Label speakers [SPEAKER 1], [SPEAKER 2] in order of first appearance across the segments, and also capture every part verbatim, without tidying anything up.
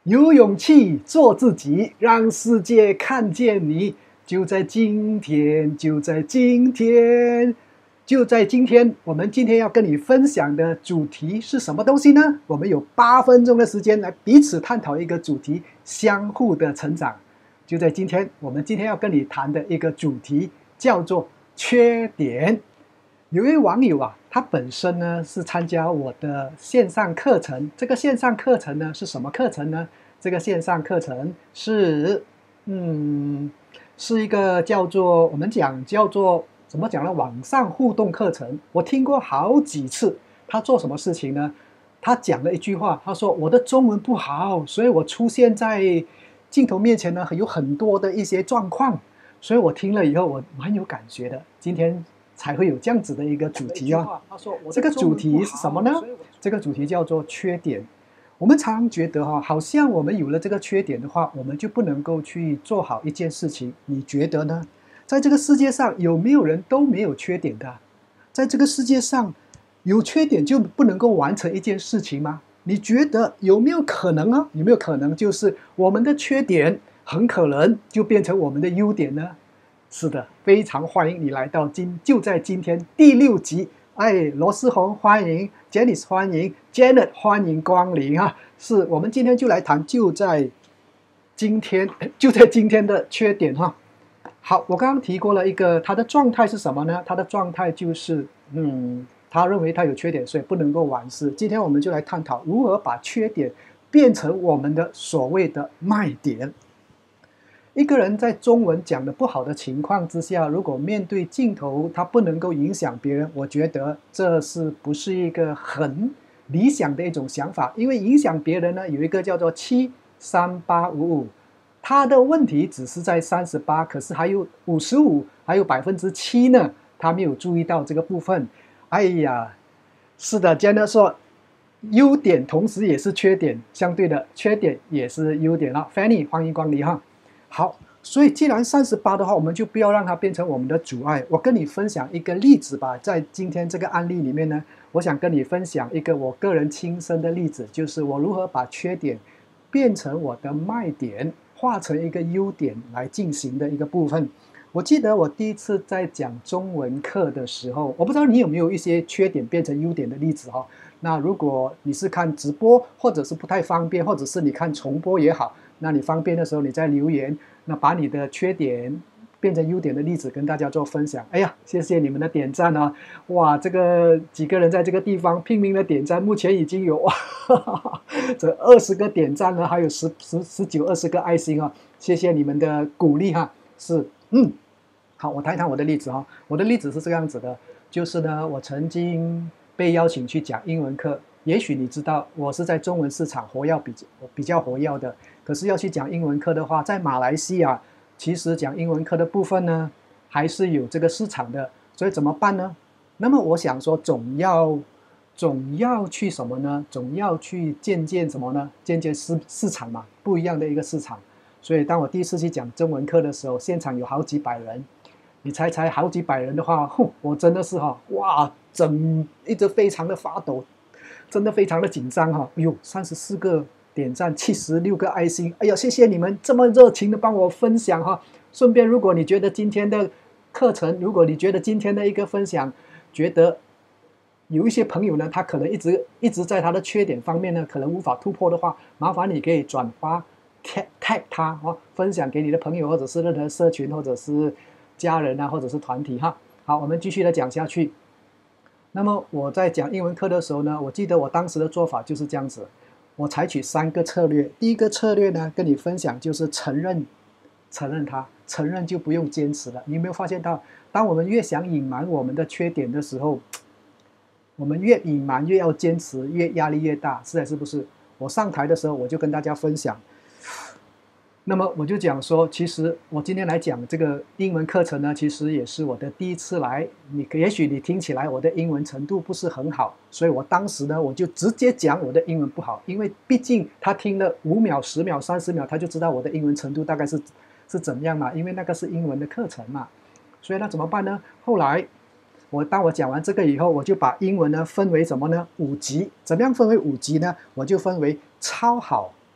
[SPEAKER 1] 有勇气做自己，让世界看见你。就在今天，就在今天，就在今天。我们今天要跟你分享的主题是什么东西呢？我们有八分钟的时间来彼此探讨一个主题，相互的成长。就在今天，我们今天要跟你谈的一个主题叫做缺点。有一位网友啊，他本身呢是参加我的线上课程。这个线上课程呢是什么课程呢？这个线上课程是，嗯，是一个叫做我们讲叫做怎么讲呢？网上互动课程。我听过好几次。他做什么事情呢？他讲了一句话，他说：“我的中文不好，所以我出现在镜头面前呢，有很多的一些状况。”所以我听了以后，我蛮有感觉的。今天才会有这样子的一个主题啊。这个主题是什么呢？这个主题叫做缺点。我们常觉得哈，好像我们有了这个缺点的话，我们就不能够去做好一件事情。你觉得呢？在这个世界上有没有人都没有缺点的？在这个世界上有缺点就不能够完成一件事情吗？你觉得有没有可能啊？有没有可能就是我们的缺点很可能就变成我们的优点呢？是的，非常欢迎你来到今就在今天第六集。哎，罗思宏欢迎 ，Janice 欢迎 ，Janet 欢迎光临啊！是我们今天就来谈就在今天就在今天的缺点哈。好，我刚刚提过了一个，他的状态是什么呢？他的状态就是，嗯，他认为他有缺点，所以不能够完事。今天我们就来探讨如何把缺点变成我们的所谓的卖点。一个人在中文讲的不好的情况之下，如果面对镜头他不能够影响别人，我觉得这是不是一个很理想的一种想法？因为影响别人呢，有一个叫做七三八五五，他的问题只是在三十八，可是还有五十五，还有百分之七呢，他没有注意到这个部分。哎呀，是的 ，Jenna 说，优点同时也是缺点，相对的缺点也是优点了。Fanny 欢迎光临哈。好，所以既然三十八的话，我们就不要让它变成我们的阻碍。我跟你分享一个例子吧，在今天这个案例里面呢，我想跟你分享一个我个人亲身的例子，就是我如何把缺点变成我的卖点，化成一个优点来进行的一个部分。我记得我第一次在讲中文课的时候，我不知道你有没有一些缺点变成优点的例子哈。那如果你是看直播，或者是不太方便，或者是你看重播也好，那你方便的时候你再留言，那把你的缺点变成优点的例子跟大家做分享。哎呀，谢谢你们的点赞啊！哇，这个几个人在这个地方拼命的点赞，目前已经有哇，这二十个点赞了，还有十十十九二十个爱心啊！谢谢你们的鼓励哈。是，嗯，好，我谈一谈我的例子哈。我的例子是这个样子的，就是呢，我曾经被邀请去讲英文课。也许你知道，我是在中文市场活跃比较比较活跃的。可是要去讲英文课的话，在马来西亚，其实讲英文课的部分呢，还是有这个市场的。所以怎么办呢？那么我想说，总要总要去什么呢？总要去见见什么呢？见见市市场嘛，不一样的一个市场。所以当我第一次去讲中文课的时候，现场有好几百人。你猜猜，好几百人的话，哼，我真的是哈，哇，整一直非常的发抖。真的非常的紧张哈！哎呦，三十四个点赞，七十六个爱心，哎呀，谢谢你们这么热情的帮我分享哈！顺便，如果你觉得今天的课程，如果你觉得今天的一个分享，觉得有一些朋友呢，他可能一直一直在他的缺点方面呢，可能无法突破的话，麻烦你可以转发 tag tag 他哦，分享给你的朋友或者是任何社群或者是家人啊，或者是团体哈。好，我们继续的讲下去。那么我在讲英文课的时候呢，我记得我当时的做法就是这样子，我采取三个策略。第一个策略呢，跟你分享就是承认，承认它，承认就不用坚持了。你有没有发现到，当我们越想隐瞒我们的缺点的时候，我们越隐瞒越要坚持，越压力越大，是还是不是？我上台的时候我就跟大家分享。那么我就讲说，其实我今天来讲这个英文课程呢，其实也是我的第一次来。你也许你听起来我的英文程度不是很好，所以我当时呢，我就直接讲我的英文不好，因为毕竟他听了五秒、十秒、三十秒，他就知道我的英文程度大概是是怎么样嘛，因为那个是英文的课程嘛。所以那怎么办呢？后来我当我讲完这个以后，我就把英文呢分为什么呢？五级。怎么样分为五级呢？我就分为超好、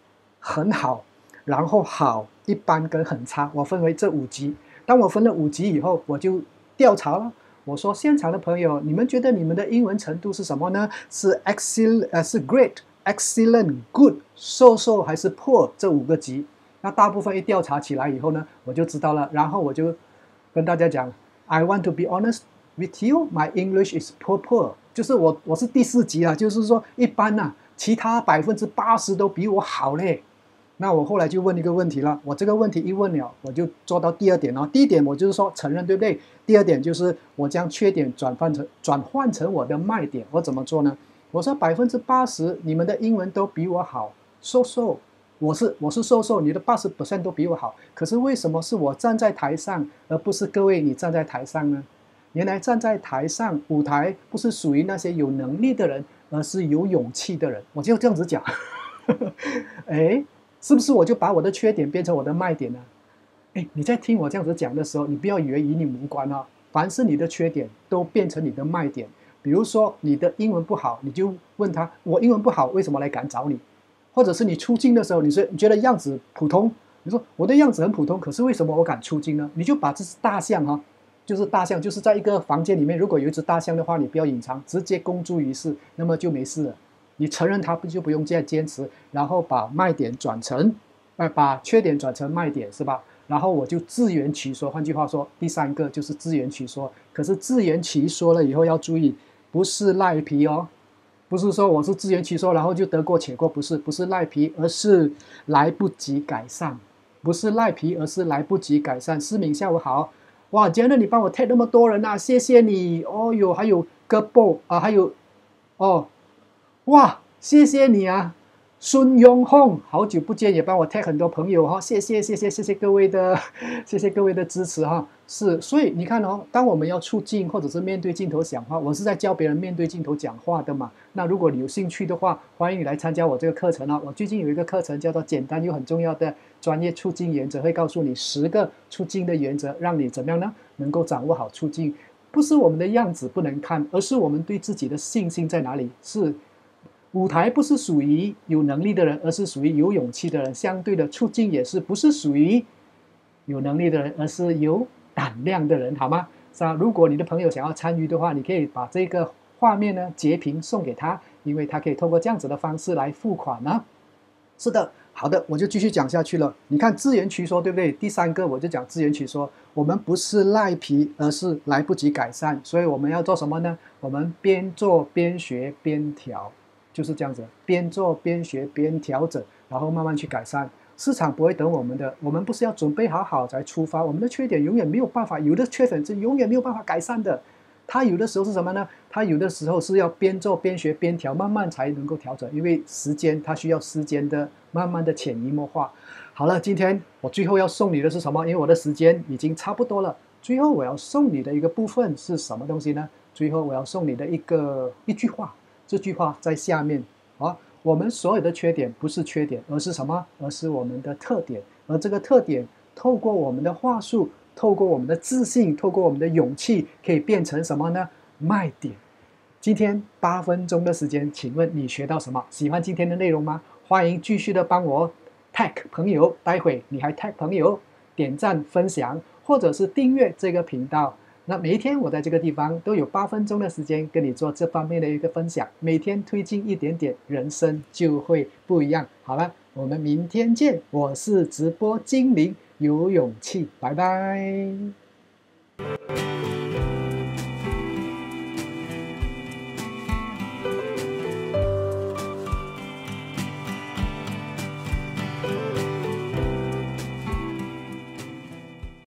[SPEAKER 1] 很好，然后好、一般跟很差，我分为这五级。当我分了五级以后，我就调查了。我说现场的朋友，你们觉得你们的英文程度是什么呢？是 excellent 呃是 great、excellent、good、so-so 还是 poor 这五个级？那大部分一调查起来以后呢，我就知道了。然后我就跟大家讲 ，I want to be honest with you, my English is poor poor， 就是我我是第四级啊，就是说一般啊，其他百分之八十都比我好嘞。那我后来就问一个问题了，我这个问题一问了，我就做到第二点了。第一点我就是说承认，对不对？第二点就是我将缺点转换成转换成我的卖点。我怎么做呢？我说百分之八十你们的英文都比我好 ，so so， 我是我是 so so， 你的八十 percent 都比我好。可是为什么是我站在台上，而不是各位你站在台上呢？原来站在台上舞台不是属于那些有能力的人，而是有勇气的人。我就这样子讲，哎。是不是我就把我的缺点变成我的卖点呢？哎，你在听我这样子讲的时候，你不要以为与你无关啊。凡是你的缺点都变成你的卖点。比如说你的英文不好，你就问他：我英文不好，为什么来敢找你？或者是你出镜的时候，你说你觉得样子普通，你说我的样子很普通，可是为什么我敢出镜呢？你就把这只大象哈、啊，就是大象，就是在一个房间里面，如果有一只大象的话，你不要隐藏，直接公诸于世，那么就没事了。你承认它就不用再坚持，然后把卖点转成，呃，把缺点转成卖点，是吧？然后我就自圆其说。换句话说，第三个就是自圆其说。可是自圆其说了以后要注意，不是赖皮哦，不是说我是自圆其说，然后就得过且过，不是，不是赖皮，而是来不及改善，不是赖皮，而是来不及改善。思敏下午好，哇，杰伦你帮我 tag 那么多人啊，谢谢你。哦哟，还有戈布啊，还有，哦。哇，谢谢你啊，孙永红，好久不见，也帮我 tag 很多朋友哈，谢谢谢谢谢谢各位的，谢谢各位的支持哈。是，所以你看哦，当我们要出镜或者是面对镜头讲话，我是在教别人面对镜头讲话的嘛。那如果你有兴趣的话，欢迎你来参加我这个课程啊。我最近有一个课程叫做简单又很重要的专业出镜原则，会告诉你十个出镜的原则，让你怎么样呢？能够掌握好出镜。不是我们的样子不能看，而是我们对自己的信心在哪里。是。舞台不是属于有能力的人，而是属于有勇气的人。相对的，出镜也是不是属于有能力的人，而是有胆量的人，好吗？是吧？如果你的朋友想要参与的话，你可以把这个画面呢截屏送给他，因为他可以透过这样子的方式来付款呢。是的，好的，我就继续讲下去了。你看自圆其说，对不对？第三个我就讲自圆其说，我们不是赖皮，而是来不及改善，所以我们要做什么呢？我们边做边学边调。就是这样子，边做边学边调整，然后慢慢去改善。市场不会等我们的，我们不是要准备好好才出发。我们的缺点永远没有办法，有的缺点是永远没有办法改善的。它有的时候是什么呢？它有的时候是要边做边学边调，慢慢才能够调整。因为时间它需要时间的慢慢的潜移默化。好了，今天我最后要送你的是什么？因为我的时间已经差不多了。最后我要送你的一个部分是什么东西呢？最后我要送你的一个一句话。这句话在下面啊，我们所有的缺点不是缺点，而是什么？而是我们的特点。而这个特点，透过我们的话术，透过我们的自信，透过我们的勇气，可以变成什么呢？卖点。今天八分钟的时间，请问你学到什么？喜欢今天的内容吗？欢迎继续的帮我 tag 朋友，待会你还 tag 朋友，点赞分享，或者是订阅这个频道。那每一天我在这个地方都有八分钟的时间跟你做这方面的一个分享，每天推进一点点，人生就会不一样。好了，我们明天见，我是直播精灵，有勇气，拜拜。